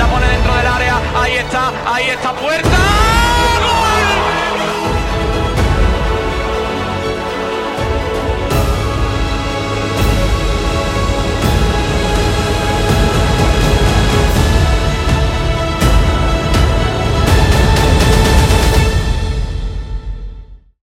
la pone dentro del área, ahí está, puerta.